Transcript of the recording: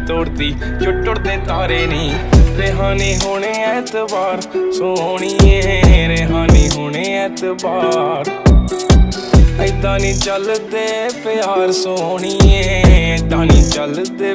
तोड़ती जो टुटदे तारे नहीं। रेहानी होने ऐतबार सोहणीए, रेहानी होने ऐतबार। ऐदां नहीं चलदे प्यार सोहणीए, ऐदां नहीं चलदे